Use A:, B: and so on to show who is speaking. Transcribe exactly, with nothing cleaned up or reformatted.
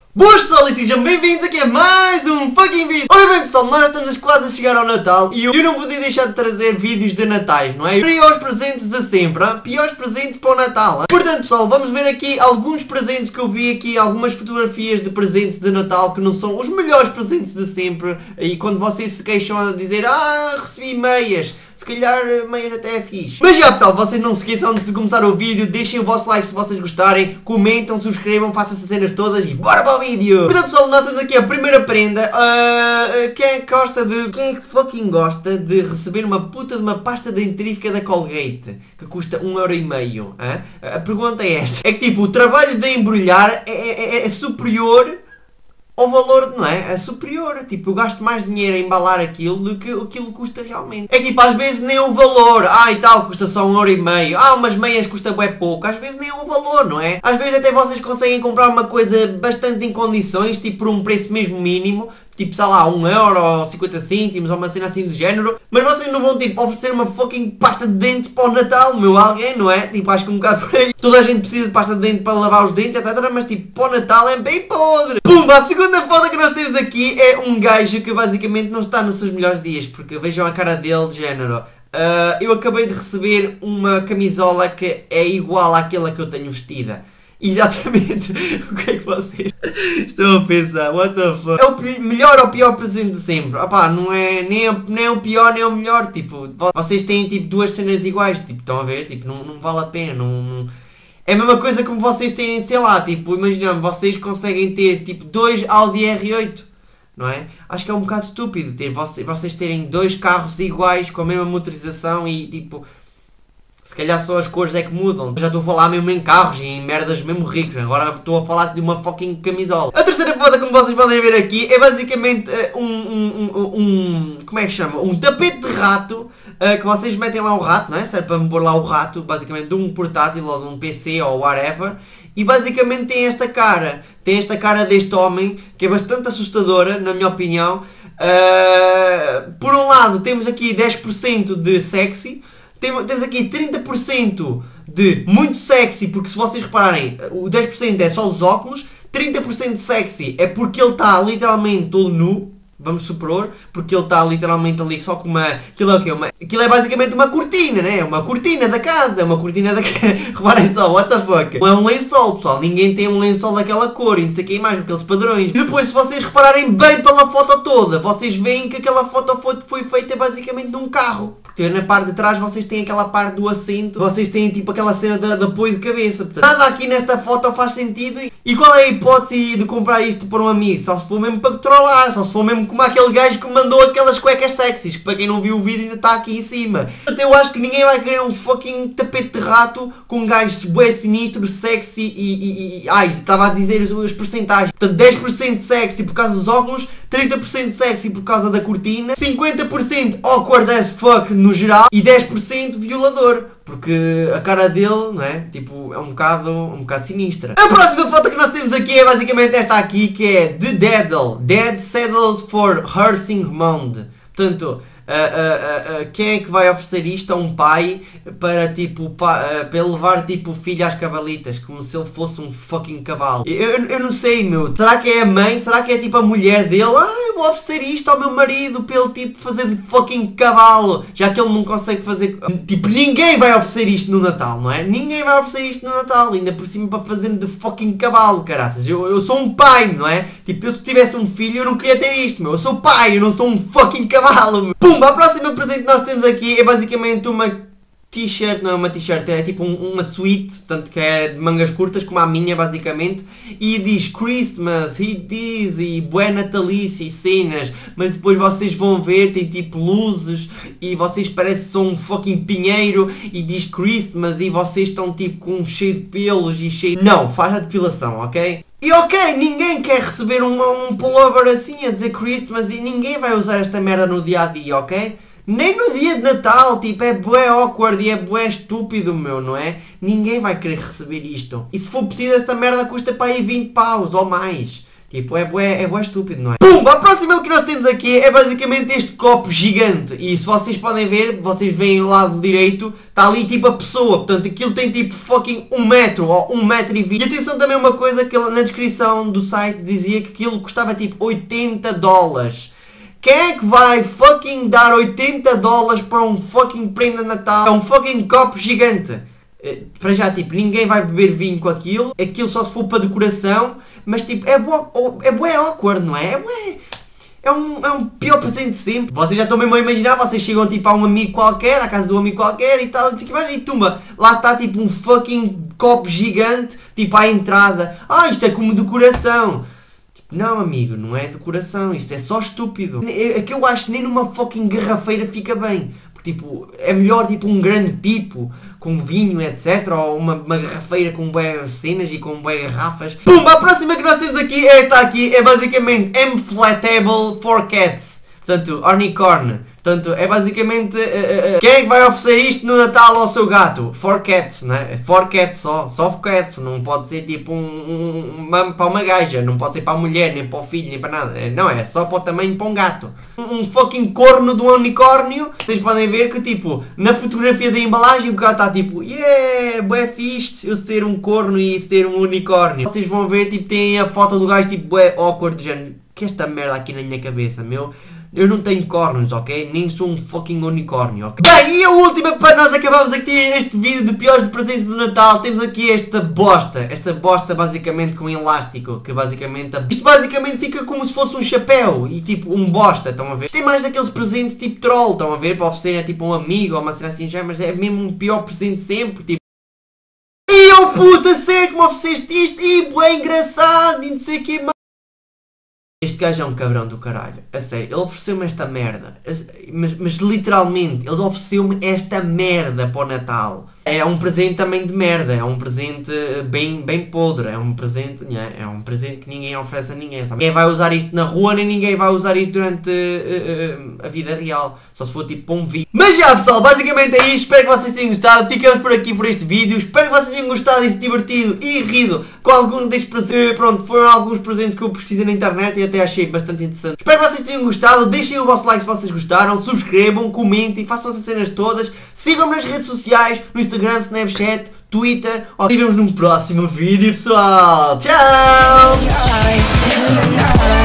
A: Boas pessoal e sejam bem-vindos aqui a mais um fucking vídeo. Ora bem pessoal, nós estamos quase a chegar ao Natal e eu, eu não podia deixar de trazer vídeos de Natais, não é? Piores presentes de sempre, hein? Piores presentes para o Natal, hein? Portanto pessoal, vamos ver aqui alguns presentes que eu vi aqui, algumas fotografias de presentes de Natal que não são os melhores presentes de sempre. E quando vocês se queixam a dizer, ah, recebi meias, se calhar meias até é fixe. Mas já pessoal, vocês não se esqueçam antes de começar o vídeo, deixem o vosso like se vocês gostarem, comentam, subscrevam, façam essas cenas todas e bora para o vídeo! Portanto pessoal, nós temos aqui a primeira prenda. Uh, quem é que gosta de... Quem é que fucking gosta de receber uma puta de uma pasta dentrífica da Colgate que custa um euro e meio? Hein? A pergunta é esta. É que tipo, o trabalho de embrulhar é, é, é superior ao valor, não é? É superior. Tipo, eu gasto mais dinheiro a embalar aquilo do que aquilo custa realmente. É tipo, às vezes nem o valor. Ah, e tal, custa só um euro e meio. Ah, umas meias custa bué pouco. Às vezes nem o valor, não é? Às vezes até vocês conseguem comprar uma coisa bastante em condições, tipo por um preço mesmo mínimo. Tipo, sei lá, um euro ou cinquenta cêntimos ou uma cena assim do género. Mas vocês não vão, tipo, oferecer uma fucking pasta de dentes para o Natal, meu, alguém, não é? Tipo, acho que um bocado por aí. Toda a gente precisa de pasta de dente para lavar os dentes, etcétera. Mas, tipo, para o Natal é bem podre. Pumba, a segunda foto que nós temos aqui é um gajo que basicamente não está nos seus melhores dias. Porque vejam a cara dele de género. Uh, eu acabei de receber uma camisola que é igual àquela que eu tenho vestida. Exatamente. O que é que vocês estão a pensar? What the fuck? É o melhor ou pior presente de sempre? Opá, não é nem, nem o pior nem o melhor. Tipo, vocês têm tipo duas cenas iguais. Tipo, estão a ver? Tipo, não, não vale a pena. Não, não... É a mesma coisa como vocês terem, sei lá, tipo, imaginamos, vocês conseguem ter tipo dois Audi R oito. Não é? Acho que é um bocado estúpido ter, vocês terem dois carros iguais com a mesma motorização e tipo... Se calhar só as cores é que mudam. Já estou a falar mesmo em carros e em merdas mesmo ricos. Agora estou a falar de uma fucking camisola. A terceira foto, como vocês podem ver aqui, é basicamente uh, um, um, um, um... Como é que chama? Um tapete de rato. Uh, que vocês metem lá o rato, não é? Serve para me pôr lá o rato, basicamente de um portátil ou de um P C ou whatever. E basicamente tem esta cara. Tem esta cara deste homem, que é bastante assustadora, na minha opinião. Uh, por um lado, temos aqui dez por cento de sexy. Temos aqui trinta por cento de muito sexy, porque se vocês repararem, o dez por cento é só os óculos, trinta por cento de sexy é porque ele está literalmente todo nu, vamos supor, porque ele está literalmente ali só com uma... Aquilo é o quê? Uma, aquilo é basicamente uma cortina, né? Uma cortina da casa, uma cortina da casa. Reparem só, what the fuck? Não é um lençol, pessoal, ninguém tem um lençol daquela cor e não sei o que mais, aqueles padrões. E depois, se vocês repararem bem pela foto toda, vocês veem que aquela foto foi, foi feita basicamente num carro. Porque na parte de trás vocês têm aquela parte do assento, vocês têm tipo aquela cena de, de apoio de cabeça. Portanto, nada aqui nesta foto faz sentido. E qual é a hipótese de comprar isto para um amigo? Só se for mesmo para trollar, só se for mesmo como aquele gajo que mandou aquelas cuecas sexys, que para quem não viu o vídeo ainda está aqui em cima. Portanto, eu acho que ninguém vai querer um fucking tapete de rato com um gajo bué sinistro, sexy e... e, e ai, estava a dizer as, as percentagens. Portanto, dez por cento sexy por causa dos óculos, trinta por cento sexy por causa da cortina, cinquenta por cento awkward as fuck no geral e dez por cento violador. Porque a cara dele, não é? Tipo, é um bocado, um bocado sinistra. A próxima foto que nós temos aqui é basicamente esta aqui, que é The Daddle. Dead Settled for Hursing Mound. Portanto, uh, uh, uh, uh, quem é que vai oferecer isto a um pai para, tipo, pa, uh, para ele levar tipo, o filho às cavalitas, como se ele fosse um fucking cavalo? Eu, eu, eu não sei, meu. Será que é a mãe? Será que é tipo a mulher dele? Ah, eu vou oferecer isto ao meu marido para ele tipo fazer de fucking cavalo, já que ele não consegue fazer... Tipo, ninguém vai oferecer isto no Natal, não é? Ninguém vai oferecer isto no Natal, ainda por cima para fazer de fucking cavalo, caraças. Eu, eu sou um pai, não é? Tipo, eu se tivesse um filho eu não queria ter isto, meu. Eu sou pai, eu não sou um fucking cavalo, meu. Pumba, a próxima presente que nós temos aqui é basicamente uma t-shirt, não é uma t-shirt, é tipo um, uma suíte, tanto que é de mangas curtas, como a minha basicamente, e diz Christmas, It Is, e bué natalícia e cenas, mas depois vocês vão ver, tem tipo luzes, e vocês parecem que são um fucking pinheiro, e diz Christmas, e vocês estão tipo com cheio de pelos e cheio... Não, faz a depilação, ok? E ok, ninguém quer receber um, um pullover assim a dizer Christmas, e ninguém vai usar esta merda no dia a dia, ok? Nem no dia de Natal, tipo, é bué awkward e é bué estúpido, meu, não é? Ninguém vai querer receber isto. E se for preciso, esta merda custa para aí vinte paus ou mais. Tipo, é bué, é bué estúpido, não é? Pum! Pumba, a próxima que nós temos aqui é basicamente este copo gigante. E se vocês podem ver, vocês veem o lado direito, está ali tipo a pessoa. Portanto, aquilo tem tipo fucking um metro ou um metro e vinte. E atenção também uma coisa que na descrição do site dizia que aquilo custava tipo oitenta dólares. Quem é que vai fucking dar oitenta dólares para um fucking prenda de Natal? É um fucking copo gigante. Para já, tipo, ninguém vai beber vinho com aquilo. Aquilo só se for para decoração. Mas tipo, é bué, é bué awkward, não é? É bué... É um, é um pior presente de sempre. Vocês já estão mesmo a imaginar, vocês chegam tipo a um amigo qualquer, à casa de um amigo qualquer e tal, e tumba, lá está tipo um fucking copo gigante, tipo à entrada. Ah, isto é como decoração. Tipo, não amigo, não é decoração, isto é só estúpido. É que eu acho que nem numa fucking garrafeira fica bem. Porque tipo, é melhor tipo um grande pipo com vinho, etcétera. Ou uma, uma garrafeira com bué cenas e com bué garrafas. Pumba, a próxima que nós temos aqui, esta aqui, é basicamente Inflatable for Cats. Portanto, Unicorn. Portanto, é basicamente... Uh, uh, uh, quem é que vai oferecer isto no Natal ao seu gato? For Cats, né? For Cats só. Só for Cats. Não pode ser tipo um, um, uma, para uma gaja. Não pode ser para a mulher, nem para o filho, nem para nada. Não, é só para o tamanho para um gato. Um, um fucking corno do unicórnio. Vocês podem ver que tipo, na fotografia da embalagem o gato está tipo... Yeah, bué fixe eu ser um corno e ser um unicórnio. Vocês vão ver, tipo, tem a foto do gajo tipo bué awkward de género. Que esta merda aqui na minha cabeça, meu... Eu não tenho cornos, ok? Nem sou um fucking unicórnio, ok? Bem, e a última para nós acabarmos aqui este vídeo de piores de presentes de Natal. Temos aqui esta bosta. Esta bosta basicamente com elástico. Que basicamente... Isto basicamente fica como se fosse um chapéu. E tipo um bosta, estão a ver? Isto é mais daqueles presentes tipo troll, estão a ver? Para oferecer a tipo um amigo ou uma cena assim já. Mas é mesmo um pior presente sempre, tipo... E oh puta, sério que me ofereceste isto? E bué engraçado, e não sei o que mais. Este gajo é um cabrão do caralho, a sério, ele ofereceu-me esta merda, mas, mas literalmente, ele ofereceu-me esta merda para o Natal. É um presente também de merda, é um presente bem, bem podre, é um presente, é um presente que ninguém oferece a ninguém, sabe? Ninguém vai usar isto na rua, nem ninguém vai usar isto durante uh, uh, a vida real, só se for tipo para um vídeo. Mas já pessoal, basicamente é isto, espero que vocês tenham gostado, ficamos por aqui por este vídeo, espero que vocês tenham gostado e se divertido e rido com algum destes presentes. Pronto, foram alguns presentes que eu pesquisei na internet e até achei bastante interessante. Espero que vocês tenham gostado, deixem o vosso like se vocês gostaram, subscrevam, comentem, façam essas cenas todas, sigam-me nas redes sociais, no Instagram, Snapchat, Twitter. E vemos num próximo vídeo, pessoal. Tchau!